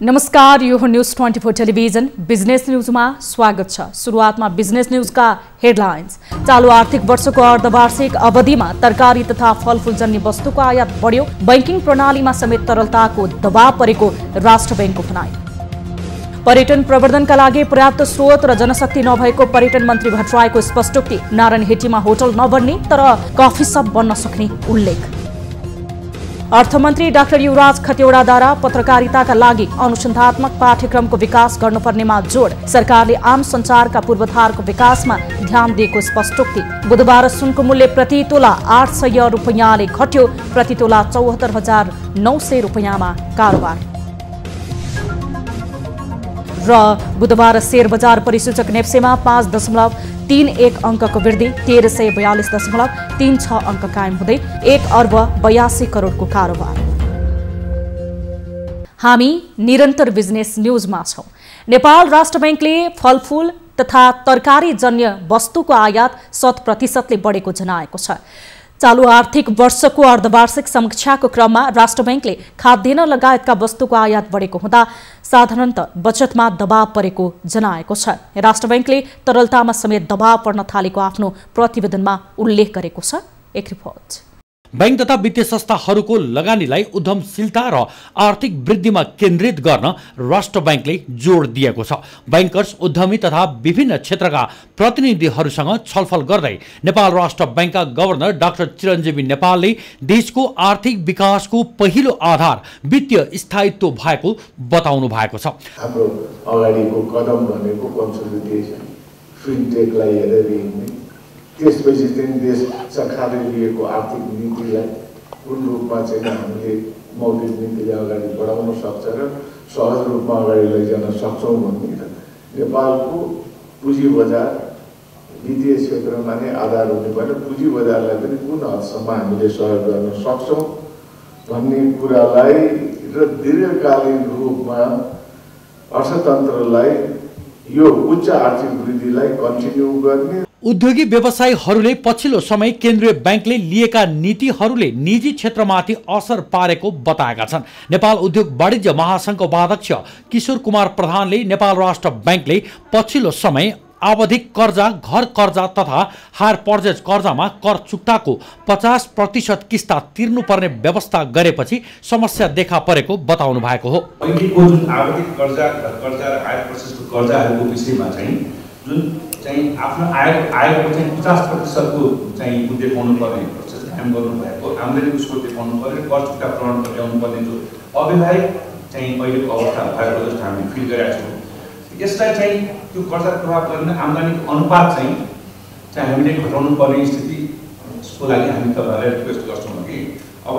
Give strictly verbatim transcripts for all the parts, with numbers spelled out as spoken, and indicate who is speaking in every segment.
Speaker 1: नमस्कार, यो हो news twenty four television business न्यूजमा स्वागत छ। सुरुवातमा बिजनेस न्यूजका हेडलाइन्स। चालू आर्थिक वर्षको अर्धवार्षिक अवधिमा तरकारी तथा फलफूलजन्य वस्तुको आयात बढ्यो। बैंकिङ प्रणालीमा समेत तरलताको दबाव परेको राष्ट्र बैंकको भनाई। पर्यटन प्रवर्धनका लागि पर्याप्त स्रोत र जनशक्ति नभएको पर्यटन मन्त्री भट्टराईको स्पष्टोक्ति। नारायणहिटीमा होटल नबन्ने तर कफी सप बन्न सक्ने उल्लेख। अर्थमन्त्री डाक्टर युवराज खतिवड़ाद्वारा पत्रकारिताका लागि अनुसन्धात्मक पाठ्यक्रमको विकास गर्नुपर्नेमा जोड। सरकारले आम सञ्चारका पूर्वाधारको विकासमा ध्यान दिएको स्पष्टोक्ति। बुधबार सुनको मूल्य प्रति तोला आठ सय रुपियाँले घट्यो। प्रति तोला चौहत्तर हजार नौ सय रुपियाँमा कारोबार। र बुधबार शेयर बजार परिसूचक नेप्सेमा पाँच दशमलव तीन एक अङ्कको वृद्धि, तेह्र सय बयालिस दशमलव तीन छ अङ्क कायम हुँदै एक अर्ब बयासी करोडको कारोबार। हामी निरन्तर बिजनेस न्यूजमा छौं। नेपाल राष्ट्र बैंकले फलफूल तथा तरकारी जन्य वस्तुको आयात शत प्रतिशतले बढेको जनाएको छ। चालू आर्थिक वर्षको अर्धवार्षिक समीक्षाको क्रममा राष्ट्र बैंकले खाद्यान्न लगायतका वस्तुको आयात बढेको हुँदा साधारणतः बचतमा दबाव परेको जनाएको छ। राष्ट्र बैंकले तरलतामा समेत दबाव पर्न थालेको आफ्नो प्रतिवेदनमा उल्लेख गरेको छ। एक रिपोर्ट।
Speaker 2: बैंक तथा वित्तीय संस्थाहरूको लगानीलाई उद्यमशीलता र आर्थिक वृद्धिमा केन्द्रित गर्न राष्ट्र बैंकले जोड दिएको छ। बैंकर्स, उद्यमी तथा विभिन्न क्षेत्रका प्रतिनिधिहरूसँग छलफल गर्दै नेपाल राष्ट्र बैंकका गभर्नर डाक्टर चिरञ्जीवी नेपालले देशको आर्थिक विकासको पहिलो आधार वित्तीय स्थायित्व भएको बताउनु भएको छ।
Speaker 3: हाम्रो अगाडिको कदम भनेको कन्सोलिडेसन, फिनटेकलाई हेरेर हिँड्ने, त्यसपछि चाहिँ देश सरकारले लिएको आर्थिक नीतिलाई कुन रूपमा चाहिँ हामीले मौलिक नीतिले अगाडि बढाउन सक्छ र सहज रूपमा अगाडि लैजान सक्छौँ भन्ने र नेपालको पुँजी बजार वित्तीय क्षेत्रमा नै आधार हुने भएर पुँजी बजारलाई पनि कुन हदसम्म हामीले सहयोग गर्न सक्छौँ भन्ने कुरालाई र दीर्घकालीन रूपमा अर्थतन्त्रलाई यो उच्च आर्थिक वृद्धिलाई कन्टिन्यू गर्ने।
Speaker 2: उद्योगी व्यवसायीहरूले पछिल्लो समय केन्द्रीय बैंकले लिएका नीतिहरूले निजी क्षेत्रमाथि असर पारेको बताएका छन्। नेपाल उद्योग वाणिज्य महासंघको उपाध्यक्ष किशोर कुमार प्रधानले नेपाल राष्ट्र बैंकले पछिल्लो समय आवधिक कर्जा, घर कर्जा तथा हायर पर्चेज कर्जामा कर चुक्ताको पचास प्रतिशत किस्ता तिर्नुपर्ने व्यवस्था गरेपछि समस्या देखा परेको बताउनु भएको हो।
Speaker 4: बैंकको जुन आवधिक कर्जा, घर कर्जा र हायर पर्चेजको कर्जाहरूको विषयमा चाहिँ जुन चाहिँ आफ्नो आय आयको चाहिँ पचास प्रतिशतको चाहिँ देखाउनु पर्ने प्रोसेस कायम गर्नुभएको, आम्दानी उसको देखाउनु पर्ने, कर चुक्ता प्रमाणपत्र ल्याउनु पर्ने जो अव्यवहारिक चाहिँ अहिलेको अवस्था भएको जस्तो हामी फिल गरेका छौँ। यसलाई चाहिँ त्यो कर्जा प्रभाव गर्ने आम्दानीको अनुपात चाहिँ चाहिँ हामीले घटाउनु पर्ने स्थितिको लागि हामी तपाईँहरूलाई रिक्वेस्ट गर्छौँ कि अब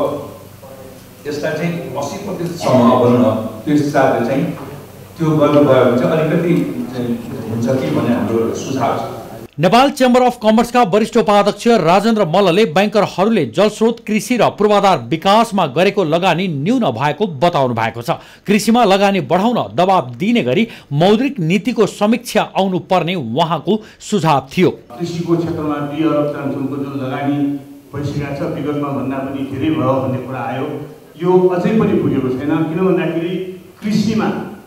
Speaker 4: यसलाई चाहिँ अस्सी प्रतिशतसम्म बन्न त्यो हिसाबले चाहिँ त्यो गर्नुभयो भने चाहिँ अलिकति हुन्छ कि भन्ने हाम्रो सुझाव छ।
Speaker 2: नेपाल चेम्बर अफ कमर्सका वरिष्ठ उपाध्यक्ष राजेन्द्र मल्लले बैंकरहरूले जलस्रोत, कृषि र पूर्वाधार विकासमा गरेको लगानी न्यून भएको बताउनु भएको छ। कृषिमा लगानी बढाउन दबाव दिने गरी मौद्रिक नीतिको समीक्षा आउनु पर्ने उहाँको सुझाव थियो।
Speaker 5: कृषिको क्षेत्रमा दुई अरब चान्सुनको जुन लगानी भइसकेको छ, विगतमा भन्दा पनि धेरै भयो भन्ने कुरा आयो। यो अझै पनि पुगेको छैन। किन भन्दाखेरि कृषिमा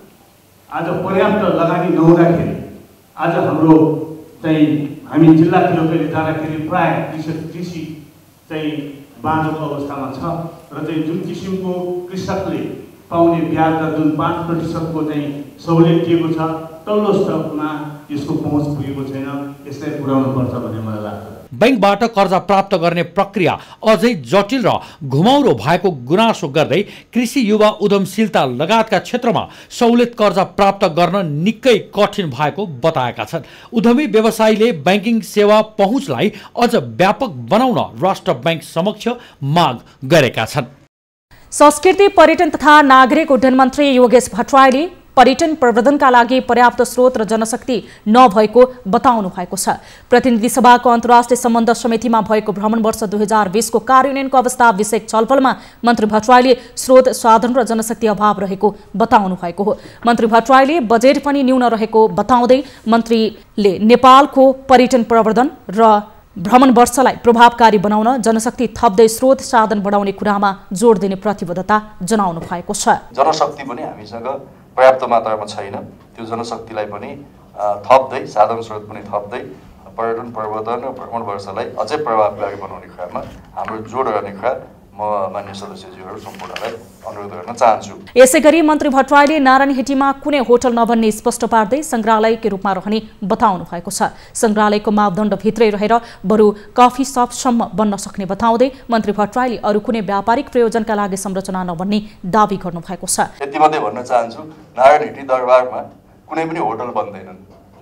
Speaker 5: आज पर्याप्त लगानी नहुँदाखेरि आज हाम्रो चाहिँ हामी जिल्लातिर कहिले जाँदाखेरि प्राय कृषक कृषि चाहिँ बाँझोको अवस्थामा छ र चाहिँ जुन किसिमको कृषकले पाउने ब्याज दर जुन पाँच प्रतिशतको चाहिँ सहुलियत दिएको छ, तल्लो स्तरमा यसको पहुँच पुगेको छैन। यसलाई पुर्याउनु पर्छ भन्ने मलाई लाग्छ।
Speaker 2: बैंकबाट कर्जा प्राप्त गर्ने प्रक्रिया अझै जटिल र घुमाउरो भएको गुनासो गर्दै कृषि, युवा उद्यमशीलता लगायतका क्षेत्रमा सहुलियत कर्जा प्राप्त गर्न निकै कठिन भएको बताएका छन्। उद्यमी व्यवसायीले बैंकिङ सेवा पहुँचलाई अझ व्यापक बनाउन राष्ट्र बैंक समक्ष माग गरेका छन्।
Speaker 1: संस्कृति, पर्यटन तथा नागरिक उड्डयन मन्त्री योगेश भट्टराईले पर्यटन प्रवर्धनका लागि पर्याप्त स्रोत र जनशक्ति नभएको बताउनु भएको छ। प्रतिनिधि सभाको अन्तर्राष्ट्रिय सम्बन्ध समितिमा भएको भ्रमण वर्ष दुई हजार बीसको कार्यान्वयनको अवस्था विषयक छलफलमा मन्त्री भट्टराईले स्रोत, साधन र जनशक्ति अभाव रहेको बताउनु भएको हो। मन्त्री भट्टराईले बजेट पनि न्यून रहेको बताउँदै मन्त्रीले नेपालको पर्यटन प्रवर्धन र भ्रमण वर्षलाई प्रभावकारी बनाउन जनशक्ति थप्दै स्रोत साधन बढाउने कुरामा जोड दिने प्रतिबद्धता जनाउनु भएको छ।
Speaker 6: जनशक्ति पनि हामीसँग पर्याप्त मात्रामा छैन। त्यो जनशक्तिलाई पनि थप्दै साधन स्रोत पनि थप्दै पर्यटन प्रवर्धन र भ्रमण वर्षलाई अझै प्रभावकारी बनाउने क्रममा हाम्रो जोड गर्ने क्रम म मान्य सदस्यज्यूहरू सम्पूर्णलाई अनुरोध गर्न चाहन्छु।
Speaker 1: यसैगरी मन्त्री भट्टराईले नारायणहिटीमा कुनै होटल नबन्ने स्पष्ट पार्दै संग्रहालयकै रूपमा रहने बताउनु भएको छ। संग्रहालयको मापदण्डभित्रै रहेर बरु कफी सपसम्म बन्न सक्ने बताउँदै मन्त्री भट्टराईले अरू कुनै व्यापारिक प्रयोजनका लागि संरचना नबन्ने दावी गर्नु भएको छ।
Speaker 6: यति मात्रै भन्न चाहन्छु, नारायणहिटी दरबारमा कुनै पनि होटल बन्दैनन्।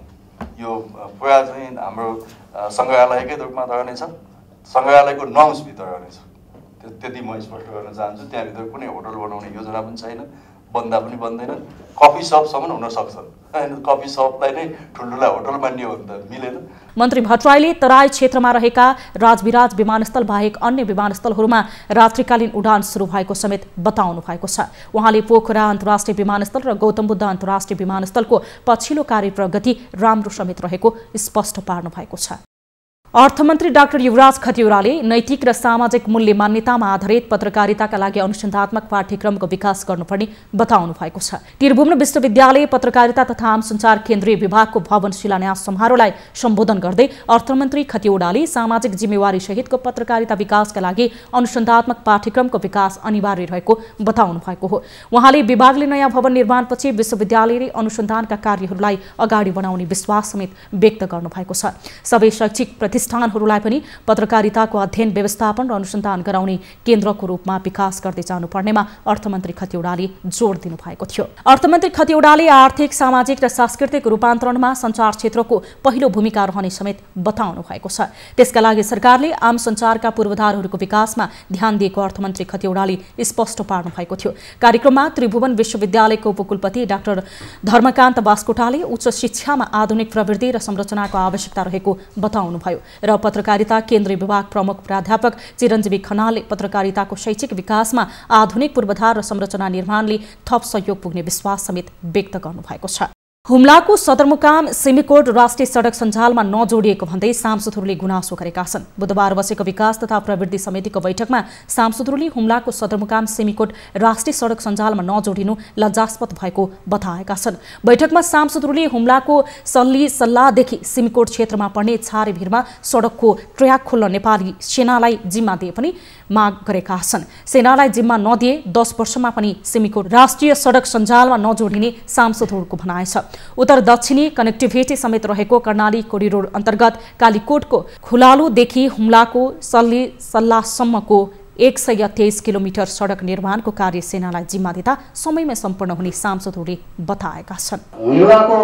Speaker 6: यो पुरा चाहिँ हाम्रो संग्रहालयकै रूपमा रहनेछ, संग्रहालयको नर्म्सभित्र रहनेछ। त्यति म स्पष्ट गर्न चाहन्छु। त्यहाँभित्र कुनै होटल बनाउने योजना पनि छैन, बन्दा पनि बन्दैन। कफी सपसम्म हुन सक्छन्, होइन? कफी सपलाई नै ठुल्ठुला होटल मान्ने हो भने त मिलेन।
Speaker 1: मन्त्री भट्टराईले तराई क्षेत्रमा रहेका राजविराज विमानस्थल बाहेक अन्य विमानस्थलहरूमा रात्रिकालीन उडान सुरु भएको समेत बताउनु भएको छ। उहाँले पोखरा अन्तर्राष्ट्रिय विमानस्थल र गौतम बुद्ध अन्तर्राष्ट्रिय विमानस्थलको पछिल्लो कार्य प्रगति राम्रो समेत रहेको स्पष्ट पार्नु भएको छ। अर्थमन्त्री डाक्टर युवराज खतिवड़ाले नैतिक र सामाजिक मूल्य मान्यतामा आधारित पत्रकारिताका लागि अनुसन्धात्मक पाठ्यक्रमको विकास गर्नुपर्ने बताउनु भएको छ। त्रिभुवन विश्वविद्यालय पत्रकारिता तथा आम सञ्चार केन्द्रीय विभागको भवन शिलान्यास समारोहलाई सम्बोधन गर्दै अर्थमन्त्री खतिवड़ाले सामाजिक जिम्मेवारी सहितको पत्रकारिता विकासका लागि अनुसन्धात्मक पाठ्यक्रमको विकास अनिवार्य रहेको बताउनु भएको हो। उहाँले विभागले नयाँ भवन निर्माणपछि विश्वविद्यालयले अनुसन्धानका कार्यहरूलाई अगाडि बढाउने विश्वास समेत व्यक्त गर्नु भएको छ। सबै शैक्षिक प्रतिष्ठानहरूलाई पनि पत्रकारिताको अध्ययन व्यवस्थापन र अनुसन्धान गराउने केन्द्रको रूपमा विकास गर्दै जानुपर्नेमा अर्थमन्त्री खतिवड़ाले जोड दिनु भएको थियो। अर्थमन्त्री खतिवड़ाले आर्थिक, सामाजिक र सांस्कृतिक रूपान्तरणमा सञ्चार क्षेत्रको पहिलो भूमिका रहने समेत बताउनु भएको छ। त्यसका लागि सरकारले आम सञ्चारका पूर्वाधारहरूको विकासमा ध्यान दिएको अर्थमन्त्री खतिवड़ाले स्पष्ट पार्नु भएको थियो। कार्यक्रममा त्रिभुवन विश्वविद्यालयको उपकुलपति डाक्टर धर्मकान्त बास्कोटाले उच्च शिक्षामा आधुनिक प्रवृत्ति र संरचनाको आवश्यकता रहेको बताउनुभयो र पत्रकारिता केन्द्रीय विभाग प्रमुख प्राध्यापक चिरञ्जीवी खनालले पत्रकारिताको शैक्षिक विकासमा आधुनिक पूर्वाधार र संरचना निर्माणले थप सहयोग पुग्ने विश्वास समेत व्यक्त गर्नुभएको छ। हुम्लाको सदरमुकाम सिमिकोट राष्ट्रिय सडक सञ्जालमा नजोडिएको भन्दै सांसदहरूले गुनासो गरेका छन्। बुधबार बसेको विकास तथा प्रवृद्धि समितिको बैठकमा सांसदहरूले हुम्लाको सदरमुकाम सिमिकोट राष्ट्रिय सडक सञ्जालमा नजोडिनु लज्जास्पद भएको बताएका छन्। बैठकमा सांसदहरूले हुम्लाको सल्ली सल्लाहदेखि सिमिकोट क्षेत्रमा पर्ने छारेभिरमा सडकको ट्र्याक खोल्न नेपाली सेनालाई जिम्मा दिए पनि माग गरेका छन्। सेनालाई जिम्मा नदिए दस वर्षमा पनि सिमिकोट राष्ट्रिय सडक सञ्जालमा नजोडिने सांसदहरूको भनाइ छ। उत्तर दक्षिणी कनेक्टिभिटी समेत रहेको कर्णाली कोरिडोर अन्तर्गत कालीकोटको खुलालुदेखि हुम्लाको सल्ली सल्लाहसम्मको एक सय तेइस किलोमिटर सडक निर्माणको कार्य सेनालाई जिम्मा दिँदा समयमै सम्पन्न हुने सांसदहरूले बताएका छन्।
Speaker 7: हुम्लाको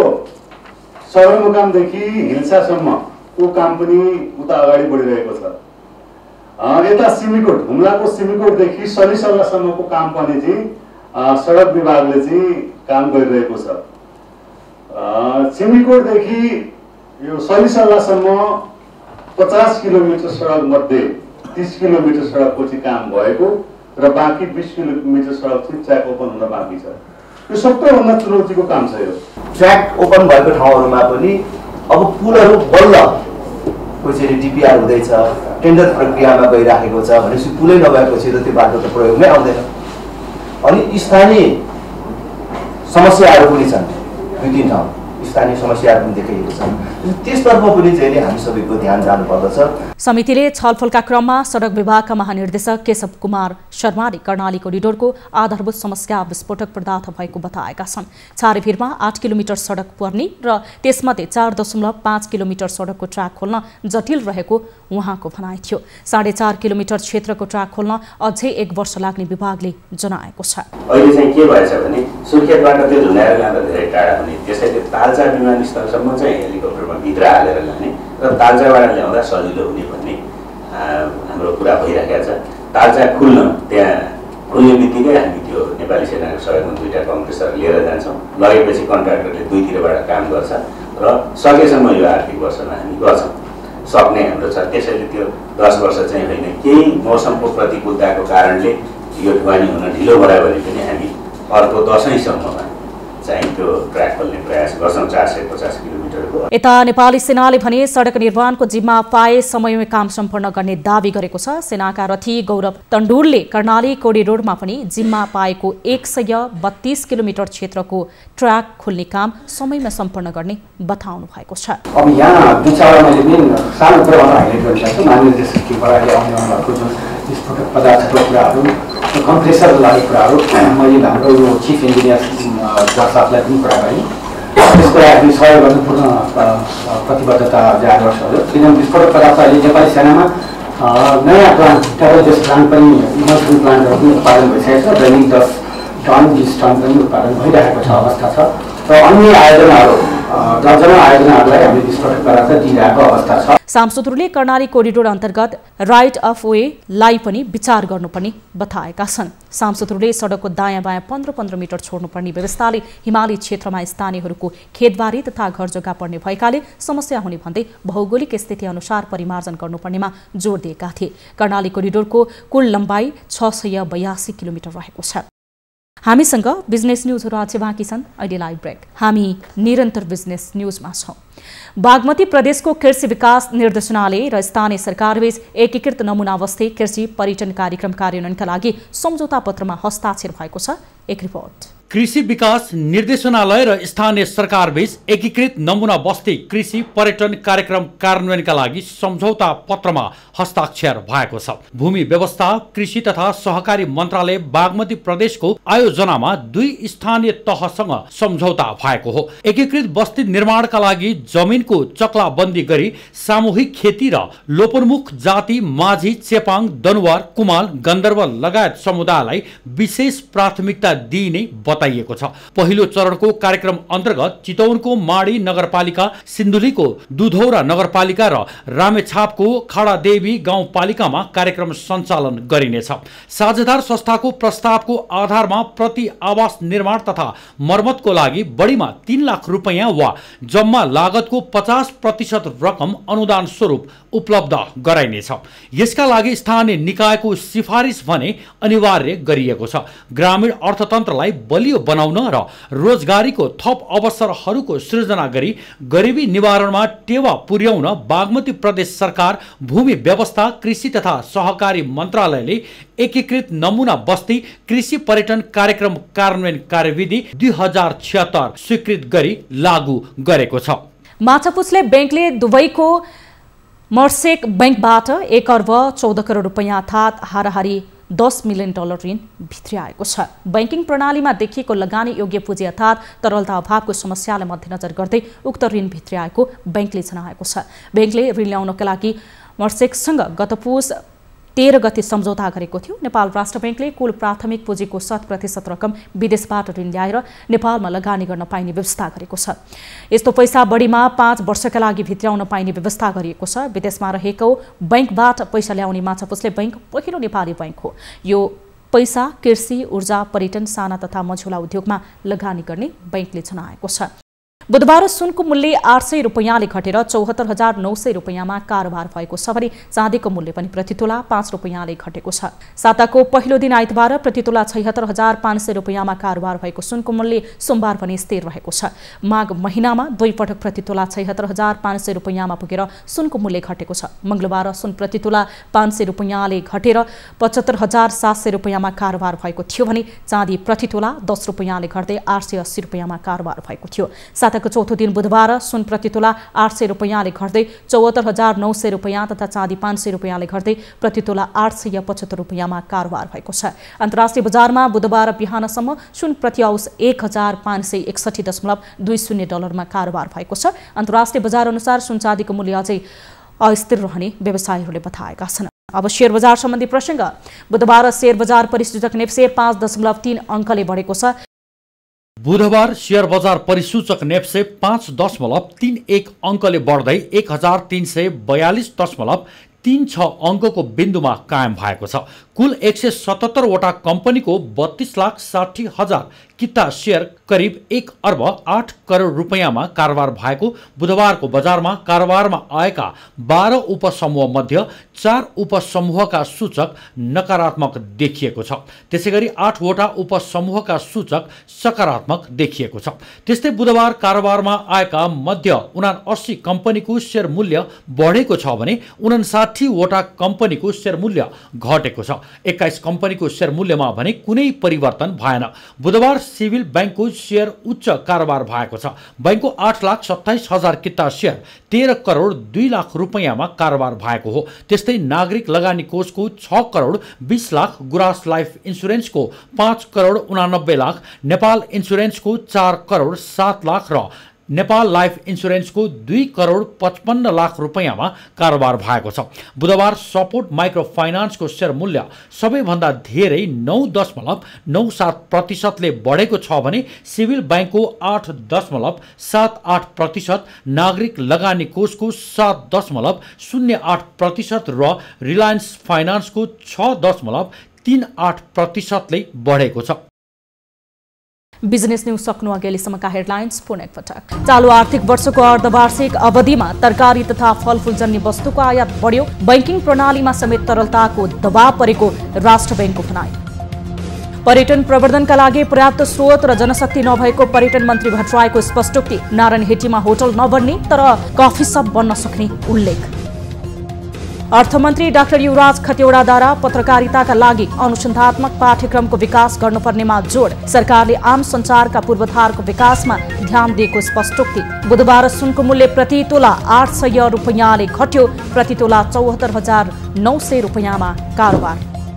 Speaker 7: सदरमुकामदेखि हिल्सासम्मको काम पनि उता अगाडि बढिरहेको छ। यता सिमिकोट हुम्लाको सिमिकोटदेखि सल्लीसल्लाहसम्मको काम पनि चाहिँ सडक विभागले चाहिँ काम गरिरहेको छ। सिमिकोटदेखि यो सल्लीसल्लाहसम्म पचास किलोमिटर सडक मध्ये तीस किलोमिटर सडकको चाहिँ काम भएको र बाँकी बिस किलोमिटर सडक चाहिँ ट्र्याक ओपन हुन बाँकी छ। यो सबैभन्दा चुनौतीको काम छ। यो
Speaker 8: ट्र्याक ओपन भएको ठाउँहरूमा पनि अब पुलहरू बल्ल कसरी डिपिआर हुँदैछ, टेन्डर प्रक्रियामा गइराखेको छ भनेपछि पुलै नभएपछि त त्यो बाटो त प्रयोगमै आउँदैन। अनि स्थानीय समस्याहरू पनि छन्, दुई तिन ठाउँ स्थानीय समस्याहरू पनि देखिएको छन्। त्यसतर्फ पनि चाहिँ हामी सबैको ध्यान जानुपर्दछ।
Speaker 1: समितिले छलफलका क्रममा सडक विभागका महानिर्देशक केशव कुमार शर्माले कर्णाली कोरिडोरको आधारभूत समस्या विस्फोटक पदार्थ भएको बताएका छन्। छारेभिरमा आठ किलोमिटर सडक पर्ने र त्यसमध्ये चार दशमलव पाँच किलोमिटर सडकको ट्र्याक खोल्न जटिल रहेको उहाँको भनाइ थियो। साढे चार किलोमिटर क्षेत्रको ट्र्याक खोल्न अझै एक वर्ष लाग्ने विभागले जनाएको छ।
Speaker 9: अहिले चाहिँ के भएछ भने सुर्खेतबाट त्यो झुन्डाएर लाँदा धेरै टाढा हुने, त्यसैले तालचा विमानस्थलसम्म चाहिँ हेलिकप्टरमा भित्र हालेर लाने र तालचाबाट ल्याउँदा सजिलो हुने भन्ने हाम्रो कुरा भइरहेको छ। तालचा खुल्न त्यहाँ खुल्ने बित्तिकै हामी त्यो नेपाली सेनाको सहयोगमा दुईवटा कम्प्रेसर लिएर जान्छौँ। लगेपछि कन्ट्राक्टरले दुईतिरबाट काम गर्छ र सकेसम्म यो आर्थिक वर्षमा हामी गर्छौँ, सक्ने हाम्रो छ। त्यसैले त्यो दस वर्ष चाहिँ होइन, केही मौसमको प्रतिकूलताको कारणले यो ढुवानी हुन ढिलो भयो भने पनि हामी अर्को दसैँसम्ममा चाहिँ त्यो ट्र्याक खोल्ने प्रयास गर्छौँ चार सय पचास किलोमिटरको।
Speaker 1: यता नेपाली सेनाले भने सडक निर्माणको जिम्मा पाए समयमै काम सम्पन्न गर्ने दावी गरेको छ। सेनाका रथी गौरव तण्डुलले कर्णाली कोरिडोरमा पनि जिम्मा पाएको एक सय बत्तीस किलोमिटर क्षेत्रको ट्र्याक खोल्ने काम समयमा सम्पन्न गर्ने बताउनु भएको छ।
Speaker 10: अब यहाँ दुई चारवटा मैले मेन सानो कुराहरू हाइलाइट गरिरहेको छु। माननीय देशबाट अहिले आउने वालाको जुन विस्फोटक पदार्थको कुराहरू, कम्प्रेसर लागेको कुराहरू मैले हाम्रो यो चिफ इन्जिनियर साथलाई पनि कुरा गरेँ। त्यसको लागि सहयोग गर्न पूर्ण प्रतिबद्धता जाहेर गर्छ हो। किनभने विस्फोटक पदार्थ अहिले नेपाली सेनामा नयाँ प्लान्ट टेबल बेस प्लान्ट पनि इमर्सन प्लान्टहरू पनि उत्पादन भइसकेको छ। दैनिक दस टन बिस टन पनि उत्पादन भइरहेको छ अवस्था छ र अन्य आयोजनाहरू दर्जनौँ आयोजनाहरूलाई हामीले विस्फोटक पदार्थ दिइरहेको अवस्था छ।
Speaker 1: सांसदहरूले कर्णाली कोरिडोर अन्तर्गत राइट अफ वेलाई पनि विचार गर्नुपर्ने बताएका छन्। सांसदहरूले सडकको दायाँ बायाँ पन्ध्र पन्ध्र मिटर छोड्नुपर्ने व्यवस्थाले हिमाली क्षेत्रमा स्थानीयहरूको खेतबारी तथा घर जग्गा पर्ने भएकाले समस्या हुने भन्दै भौगोलिक स्थिति अनुसार परिमार्जन गर्नुपर्नेमा जोड दिएका थिए। कर्णाली कोरिडोरको कुल लम्बाइ छ सय बयासी किलोमिटर रहेको छ। हामीसँग बिजनेस न्युजहरू अझै बाँकी छन्। अहिलेलाई ब्रेक। हामी निरन्तर बिजनेस न्युजमा छौँ। बागमती प्रदेशको कृषि विकास निर्देशनालय र स्थानीय सरकारबीच एकीकृत नमुना बस्ती कृषि पर्यटन कार्यक्रम कार्यान्वयनका लागि सम्झौता पत्रमा हस्ताक्षर भएको छ। एक रिपोर्ट।
Speaker 2: कृषि विकास निर्देशनालय र स्थानीय सरकारबीच एकीकृत नमुना बस्ती कृषि पर्यटन कार्यक्रम कार्यान्वयनका लागि सम्झौता पत्रमा हस्ताक्षर भएको छ। भूमि व्यवस्था कृषि तथा सहकारी मन्त्रालय बागमती प्रदेशको आयोजनामा दुई स्थानीय तहसँग सम्झौता भएको हो। एकीकृत बस्ती निर्माणका लागि जमिनको चक्लाबन्दी गरी सामूहिक खेती र लोपोन्मुख जाति माझी चेपाङ दनुवार कुमाल गन्धर्व लगायत समुदायलाई विशेष प्राथमिकता दिइने बताइएको छ। पहिलो चरणको कार्यक्रम अन्तर्गत चितवनको माडी नगरपालिका, सिन्धुलीको दुधौरा नगरपालिका र रामेछापको खाडादेवी गाउँपालिकामा कार्यक्रम सञ्चालन गरिनेछ। साझेदार संस्थाको प्रस्तावको आधारमा प्रति आवास निर्माण तथा मर्मतको लागि बढीमा तीन लाख रुपियाँ वा जम्मा लागतको पचास प्रतिशत रकम अनुदान स्वरूप उपलब्ध गराइनेछ। यसका लागि स्थानीय निकायको सिफारिस भने अनिवार्य गरिएको छ। ग्रामीण अर्थतन्त्रलाई बलियो बनाउन र रोजगारीको थप अवसरहरूको सृजना गरी गरिबी निवारणमा टेवा पुर्याउन बागमती प्रदेश सरकार भूमि व्यवस्था कृषि तथा सहकारी मन्त्रालयले एकीकृत नमुना बस्ती कृषि पर्यटन कार्यक्रम कार्यान्वयन कार्यविधि दुई हजार छिहत्तर स्वीकृत गरी लागू गरेको छ।
Speaker 1: माछापुच्छ्रे बैंकले दुबईको मर्सेक बैंकबाट एक अर्ब चौध करोड रुपियाँ अर्थात् हाराहारी दस मिलियन डलर ऋण भित्र्याएको छ। बैंकिङ प्रणालीमा देखिएको लगानी योग्य पुँजी अर्थात् तरलता अभावको समस्यालाई मध्यनजर गर्दै उक्त ऋण भित्र्याएको बैंकले जनाएको छ। बैंकले ऋण ल्याउनका लागि मर्सेकसँग गत पुस तेह्र गते सम्झौता गरेको थियो। नेपाल राष्ट्र बैंकले कुल प्राथमिक पुँजीको शत प्रतिशत रकम विदेशबाट ऋण ल्याएर नेपालमा लगानी गर्न पाइने व्यवस्था गरेको छ। यस्तो पैसा बढीमा पाँच वर्षका लागि भित्र्याउन पाइने व्यवस्था गरिएको छ। विदेशमा रहेको बैंकबाट पैसा ल्याउने माछापुच्छ्रे बैंक पहिलो नेपाली बैंक हो। यो पैसा कृषि, ऊर्जा, पर्यटन, साना तथा मझौला उद्योगमा लगानी गर्ने बैंकले जनाएको छ। बुधबार सुनको मूल्य आठ सय रुपियाँले घटेर चौहत्तर हजार नौ सय रुपियाँमा कारोबार भएको छ भने चाँदीको मूल्य पनि प्रतितोला पाँच रुपियाँले घटेको छ। साताको पहिलो दिन आइतबार प्रतितोला छैहत्तर हजार पाँच सय रुपियाँमा कारोबार भएको सुनको मूल्य सोमबार पनि स्थिर रहेको छ। माघ महिनामा दुई पटक प्रतितोला छैहत्तर हजार पाँच सय रुपियाँमा पुगेर सुनको मूल्य घटेको छ। मंगलबार सुन प्रतितोला पाँच सय रुपियाँले घटेर पचहत्तर हजार सात सय रुपियाँमा कारोबार भएको थियो भने चाँदी प्रतितोला दस रुपियाँले घट्दै आठ सय अस्सी रुपियाँमा कारोबार भएको थियो। साताको चौथो दिन बुधबार सुन प्रतितोला आठ सय रुपियाँले घट्दै चौहत्तर हजार नौ सय रुपियाँ तथा चाँदी पाँच सय रुपियाँले घट्दै प्रतितोला आठ सय पचहत्तर रुपियाँमा कारोबार भएको छ। अन्तर्राष्ट्रिय बजारमा बुधबार बिहानसम्म सुन प्रति औंस एक हजार पाँच सय एकसठी दशमलव दुई शून्य डलरमा कारोबार भएको छ। अन्तर्राष्ट्रिय बजार अनुसार सुन चाँदीको मूल्य अझै अस्थिर रहने व्यवसायीहरूले बताएका छन्। अब शेयर बजार सम्बन्धी प्रसङ्ग। बुधबार शेयर बजार परिसूचक नेप्से पाँच दशमलव तीन अङ्कले बढेको छ।
Speaker 2: बुधबार शेयर बजार परिसूचक नेप्से पाँच दशमलव तीन एक अङ्कले बढ्दै एक हजार तीन सय बयालिस दशमलव तीन छ अङ्कको बिन्दुमा कायम भएको छ। कुल एक सय सतहत्तरवटा कम्पनीको बत्तीस लाख साठी हजार किता सेयर करिब एक अर्ब आठ करोड रुपियाँमा कारोबार भएको बुधबारको बजारमा कारोबारमा आएका बाह्र उपसमूह मध्ये चार उपसमूहका सूचक नकारात्मक देखिएको छ। त्यसैगरी आठवटा उपसमूहका सूचक सकारात्मक देखिएको छ। त्यस्तै बुधबार कारोबारमा आएका मध्ये उनासी कम्पनीको शेयर मूल्य बढेको छ भने उनासाठी वटा कम्पनीको शेयर मूल्य घटेको छ। एक्काइस कम्पनीको शेयर मूल्यमा भने कुनै परिवर्तन भएन। बुधबार सिभिल बैंकको शेयर उच्च कारोबार भएको छ। बैंकको आठ लाख सत्ताइस हजार किता शेयर तेह्र करोड दुई लाख रुपियाँमा कारोबार भएको हो। त्यस्तै नागरिक लगानी कोषको छ करोड बीस लाख, गुराँस लाइफ इन्सुरेन्सको पाँच करोड उनानब्बे लाख, नेपाल इन्सुरेन्सको चार करोड सात लाख र नेपाल लाइफ इन्सुरेन्सको दुई करोड पचपन्न लाख रुपियाँमा कारोबार भएको छ। बुधबार सपोर्ट माइक्रो फाइनान्सको शेयर मूल्य सबैभन्दा धेरै नौ दशमलव नौ सात प्रतिशतले बढेको छ भने सिभिल बैंकको आठ दशमलव सात आठ प्रतिशत, नागरिक लगानी कोषको सात दशमलव शून्य आठ प्रतिशत र रिलायन्स फाइनान्सको छ दशमलव तीन आठ प्रतिशतले बढेको छ।
Speaker 1: बिजनेस न्यूज सक्नु अघिल्सम्मका हेडलाइन्स पुनः एकपटक। चालू आर्थिक वर्षको अर्धवार्षिक अवधिमा तरकारी तथा फलफूलजन्य वस्तुको आयात बढ्यो। बैंकिङ प्रणालीमा समेत तरलताको दबाव परेको राष्ट्र बैंकको भनाई। पर्यटन प्रवर्धनका लागि पर्याप्त स्रोत र जनशक्ति नभएको पर्यटन मन्त्री भट्टराईको स्पष्टोक्ति। नारायणहिटीमा होटल नबन्ने तर कफी सप बन्न सक्ने उल्लेख। अर्थमन्त्री डाक्टर युवराज खतिवड़ाद्वारा पत्रकारिताका लागि अनुसन्धात्मक पाठ्यक्रमको विकास गर्नुपर्नेमा जोड। सरकारले आम सञ्चारका पूर्वाधारको विकासमा ध्यान दिएको स्पष्टोक्ति। बुधबार सुनको मूल्य प्रति तोला आठ सय रुपियाँले घट्यो। प्रति तोला चौहत्तर हजार नौ सय रुपियाँमा कारोबार।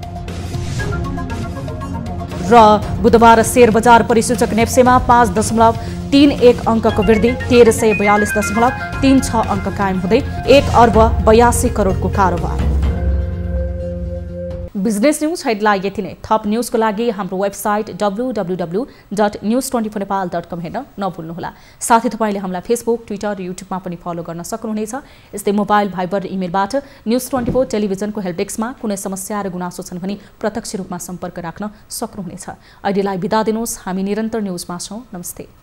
Speaker 1: र बुधबार शेयर बजार परिसूचक नेप्सेमा पाँच दशमलव तीन एक अङ्कको वृद्धि, तेह्र सय बयालिस दशमलव तीन छ अङ्क कायम हुँदै एक अर्ब बयासी करोडको कारोबार। बिजनेस न्यूज हेडलाइन यति नै। थप न्यूजको लागि हाम्रो website W W W dot news twenty four Nepal dot com हेर्न नभुल्नुहोला। साथै तपाईँले हामीलाई फेसबुक, ट्विटर र युट्युबमा पनि फलो गर्न सक्नुहुनेछ। यस्तै मोबाइल, भाइबर र इमेलबाट न्युज ट्वेन्टी फोर टेलिभिजनको हेल्पडेस्कमा कुनै समस्या र गुनासो छन् भने प्रत्यक्ष रूपमा सम्पर्क राख्न सक्नुहुनेछ। अहिलेलाई बिदा दिनुहोस्। हामी निरन्तर न्युजमा छौँ। नमस्ते।